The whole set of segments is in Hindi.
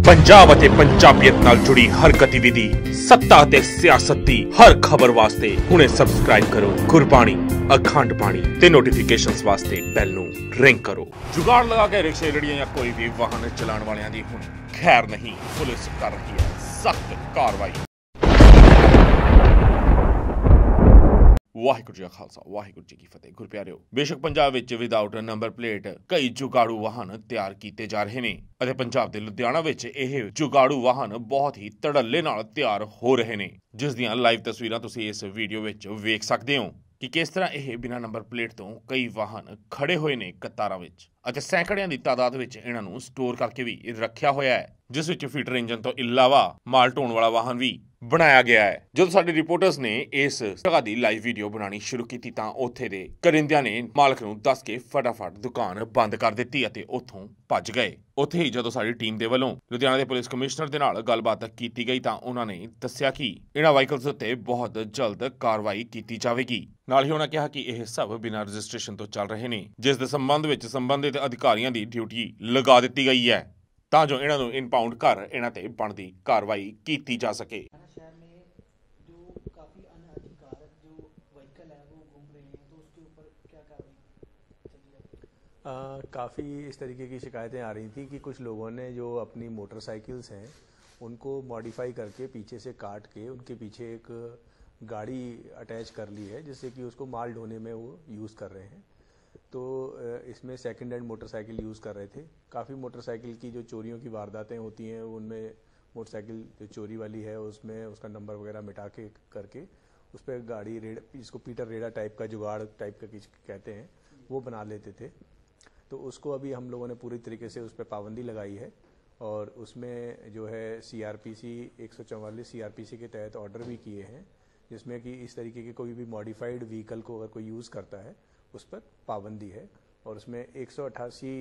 पंजाब ਅਤੇ ਪੰਜਾਬੀਅਤ ਨਾਲ ਜੁੜੀ ਹਰ ਗਤੀਵਿਧੀ ਸੱਤਾ ਤੇ ਸਿਆਸਤ ਦੀ ਹਰ ਖਬਰ ਵਾਸਤੇ ਹੁਣੇ ਸਬਸਕ੍ਰਾਈਬ ਕਰੋ ਗੁਰਬਾਣੀ ਅਖੰਡ ਬਾਣੀ ਤੇ ਨੋਟੀਫਿਕੇਸ਼ਨਸ ਵਾਸਤੇ ਬੈਲ ਨੂੰ ਰਿੰਗ ਕਰੋ। जुगाड़ लगा के रिक्शे रेहड़ियां या कोई भी वाहन चलाने वालियां दी हुण खैर नहीं, पुलिस कर रही है सख्त कार्रवाई। ਵਾਹਿਗੁਰੂ ਜੀ ਕਾ ਖਾਲਸਾ ਵਾਹਿਗੁਰੂ ਜੀ ਕੀ ਫਤਿਹ। ਗੁਰਪਿਆਰਿਓ, ਬੇਸ਼ੱਕ ਪੰਜਾਬ ਵਿੱਚ ਵਿਦਆਊਟ ਨੰਬਰ ਪਲੇਟ ਕਈ ਜੁਗਾੜੂ ਵਾਹਨ ਤਿਆਰ ਕੀਤੇ ਜਾ ਰਹੇ ਨੇ ਅਤੇ ਪੰਜਾਬ ਦੇ ਲੁਧਿਆਣਾ ਵਿੱਚ ਇਹ ਜੁਗਾੜੂ ਵਾਹਨ ਬਹੁਤ ਹੀ ਧੜੱਲੇ ਨਾਲ ਤਿਆਰ ਹੋ ਰਹੇ ਨੇ, ਜਿਸ ਦੀਆਂ ਲਾਈਵ ਤਸਵੀਰਾਂ ਤੁਸੀਂ ਇਸ ਵੀਡੀਓ ਵਿੱਚ ਵੇਖ ਸਕਦੇ ਹੋ ਕਿ ਕਿਸ ਤਰ੍ਹਾਂ ਇਹ ਬਿਨਾਂ ਨੰਬਰ ਪਲੇਟ ਤੋਂ ਕਈ ਵਾਹਨ ਖੜੇ ਹੋਏ ਨੇ ਕਤਾਰਾਂ ਵਿੱਚ ਅਤੇ ਸੈਂਕੜਿਆਂ ਦੀ ਤਾਦਾਦ ਵਿੱਚ ਇਹਨਾਂ ਨੂੰ ਸਟੋਰ ਕਰਕੇ ਵੀ ਰੱਖਿਆ ਹੋਇਆ ਹੈ, ਜਿਸ ਵਿੱਚ ਫੀਟਰ ਇੰਜਨ ਤੋਂ ਇਲਾਵਾ ਮਾਲ ਢੋਣ ਵਾਲਾ ਵਾਹਨ ਵੀ ਬਣਾਇਆ ਗਿਆ ਹੈ। ਜਦੋਂ ਸਾਡੇ ਰਿਪੋਰਟਰਸ ਨੇ ਇਸ ਜਗ੍ਹਾ ਦੀ ਲਾਈਵ ਵੀਡੀਓ ਬਣਾਉਣੀ ਸ਼ੁਰੂ ਕੀਤੀ ਤਾਂ ਉੱਥੇ ਦੇ ਕਰਿੰਦਿਆਂ ਨੇ ਮਾਲਕ ਨੂੰ ਦੱਸ ਕੇ ਫਟਾਫਟ ਦੁਕਾਨ ਬੰਦ ਕਰ ਦਿੱਤੀ ਅਤੇ ਉੱਥੋਂ ਭੱਜ ਗਏ। ਉੱਥੇ ਹੀ ਜਦੋਂ ਸਾਡੀ ਟੀਮ ਦੇ ਵੱਲੋਂ ਲੁਧਿਆਣਾ ਦੇ ਪੁਲਿਸ ਕਮਿਸ਼ਨਰ ਦੇ ਨਾਲ ਗੱਲਬਾਤ ਕੀਤੀ ਗਈ ਤਾਂ ਉਹਨਾਂ ਨੇ ਦੱਸਿਆ ਕਿ ਇਹਨਾਂ ਵਾਹੀਕਲਸ ਉੱਤੇ ਬਹੁਤ ਜਲਦ ਕਾਰਵਾਈ ਕੀਤੀ ਜਾਵੇਗੀ। ਨਾਲ ਹੀ ਉਹਨਾਂ ਕਿਹਾ ਕਿ ਇਹ ਸਭ ਬਿਨਾਂ ਰਜਿਸਟ੍ਰੇਸ਼ਨ ਤੋਂ ਚੱਲ ਰਹੇ ਨੇ, ਜਿਸ ਦੇ ਸੰਬੰਧ ਵਿੱਚ ਸੰਬੰਧਿਤ ਅਧਿਕਾਰੀਆਂ ਦੀ ਡਿਊਟੀ ਲਗਾ ਦਿੱਤੀ ਗਈ ਹੈ ਤਾਂ ਜੋ ਇਹਨਾਂ ਨੂੰ ਇਨਪਾਊਂਡ ਕਰ ਇਹਨਾਂ ਤੇ ਬਣਦੀ ਕਾਰਵਾਈ ਕੀਤੀ ਜਾ ਸਕੇ। काफ़ी इस तरीके की शिकायतें आ रही थी कि कुछ लोगों ने जो अपनी मोटरसाइकिल्स हैं उनको मॉडिफाई करके पीछे से काट के उनके पीछे एक गाड़ी अटैच कर ली है, जिससे कि उसको माल ढोने में वो यूज़ कर रहे हैं। तो इसमें सेकंड हैंड मोटरसाइकिल यूज़ कर रहे थे। काफ़ी मोटरसाइकिल की जो चोरियों की वारदातें होती हैं उनमें मोटरसाइकिल जो चोरी वाली है उसमें उसका नंबर वगैरह मिटा के करके उस पर गाड़ी रेड़ा, जिसको पीटर रेड़ा टाइप का जुगाड़ टाइप का कहते हैं, वो बना लेते थे। तो उसको अभी हम लोगों ने पूरी तरीके से उस पर पाबंदी लगाई है और उसमें जो है CRPC 144 CRPC के तहत ऑर्डर भी किए हैं, जिसमें कि इस तरीके के कोई भी मॉडिफाइड व्हीकल को अगर कोई यूज़ करता है उस पर पाबंदी है और उसमें 188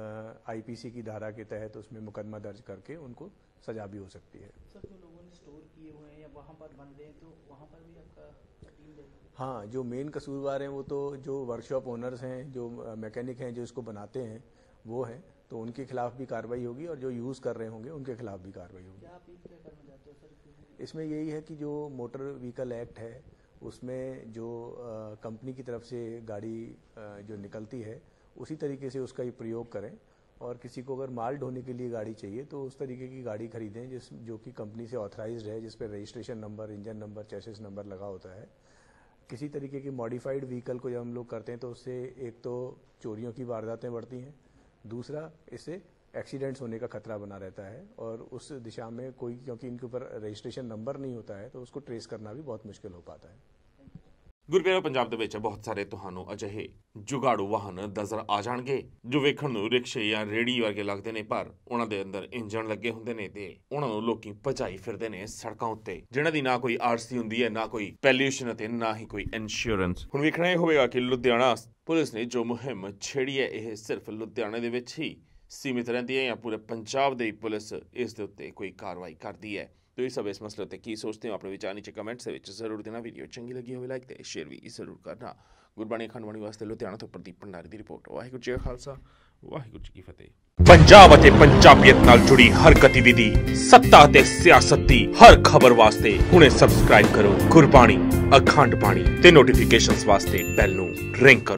IPC की धारा के तहत उसमें मुकदमा दर्ज करके उनको सजा भी हो सकती है। सर, जो लोगों ने स्टोर किए हुए हैं या वहाँ पर बन रहे हैं तो वहाँ पर भी आपका टीम देगा? हाँ, जो मेन कसूरवार हैं वो तो जो वर्कशॉप ओनर्स हैं, जो मैकेनिक हैं, जो इसको बनाते हैं वो हैं, तो उनके खिलाफ भी कार्रवाई होगी और जो यूज़ कर रहे होंगे उनके खिलाफ भी कार्रवाई होगी। क्या आप क्या करना चाहते हो सर? इसमें यही है कि जो मोटर व्हीकल एक्ट है उसमें जो कंपनी की तरफ से गाड़ी जो निकलती है उसी तरीके से उसका ही प्रयोग करें और किसी को अगर माल ढोने के लिए गाड़ी चाहिए तो उस तरीके की गाड़ी खरीदें जो कि कंपनी से ऑथराइज्ड है, जिस पर registration number, engine number, chassis number लगा होता है। किसी तरीके की मॉडिफाइड व्हीकल को जब हम लोग करते हैं तो उससे एक तो चोरियों की वारदातें बढ़ती हैं, दूसरा इससे एक्सीडेंट्स होने का खतरा बना रहता है और उस दिशा में कोई, क्योंकि इनके ऊपर रजिस्ट्रेशन नंबर नहीं होता है तो उसको ट्रेस करना भी बहुत मुश्किल हो पाता है। ਗੁਰਪਿਆਰਿਓ, ਪੰਜਾਬ ਦੇ ਵਿੱਚ ਬਹੁਤ ਸਾਰੇ ਤੁਹਾਨੂੰ ਅਜਿਹੇ ਜੁਗਾੜੂ ਵਾਹਨ ਨਜ਼ਰ ਆ ਜਾਣਗੇ ਜੋ ਵੇਖਣ ਨੂੰ ਰਿਕਸ਼ੇ ਜਾਂ ਰੇੜੀ ਵਰਗੇ ਲੱਗਦੇ ਨੇ, ਪਰ ਉਹਨਾਂ ਦੇ ਅੰਦਰ ਇੰਜਣ ਲੱਗੇ ਹੁੰਦੇ ਨੇ ਤੇ ਉਹਨਾਂ ਨੂੰ ਲੋਕੀ ਭਜਾਈ ਫਿਰਦੇ ਨੇ ਸੜਕਾਂ ਉੱਤੇ, ਜਿਨ੍ਹਾਂ ਦੀ ਨਾ ਕੋਈ RC ਹੁੰਦੀ ਹੈ, ਨਾ ਕੋਈ ਪੈਲਿਊਸ਼ਨ ਅਤੇ ਨਾ ਹੀ ਕੋਈ ਇੰਸ਼ੋਰੈਂਸ। ਹੁਣ ਵੇਖਣਾ ਇਹ ਹੋਵੇਗਾ ਕਿ ਲੁਧਿਆਣਾ ਪੁਲਿਸ ਨੇ ਜੋ ਮੁਹਿੰਮ ਛੇੜੀ ਹੈ ਇਹ ਸਿਰਫ ਲੁਧਿਆਣੇ ਦੇ ਵਿੱਚ ਹੀ ਸੀਮਿਤ ਰਹਿੰਦੀ ਹੈ ਜਾਂ ਪੂਰੇ ਪੰਜਾਬ ਦੀ ਪੁਲਿਸ ਇਸ ਦੇ ਉੱਤੇ ਕੋਈ ਕਾਰਵਾਈ ਕਰਦੀ ਹੈ। तो ये सब इस मसले पर की सोचते हो अपने विचार नीचे कमेंट्स जरूर देना। वीडियो चंगी लगी हो लाइक ते शेयर भी जरूर करना। गुरबाणी अखंड बाणी वास्ते लुधियाना तो प्रदीप भंडारी की रिपोर्ट। वाहिगुरू जी का खालसा वाहिगुरू जी की फतेह। पंजाब ਅਤੇ ਪੰਜਾਬੀਅਤ ਨਾਲ ਜੁੜੀ ਹਰ ਗਤੀਵਿਧੀ ਸੱਤਾ ਤੇ ਸਿਆਸਤ ਦੀ ਹਰ ਖਬਰ ਵਾਸਤੇ ਹੁਣੇ ਸਬਸਕ੍ਰਾਈਬ ਕਰੋ ਗੁਰਬਾਣੀ ਅਖੰਡ ਬਾਣੀ ਤੇ ਨੋਟੀਫਿਕੇਸ਼ਨਸ ਵਾਸਤੇ ਬੈਲ ਨੂੰ ਰਿੰਗ ਕਰੋ।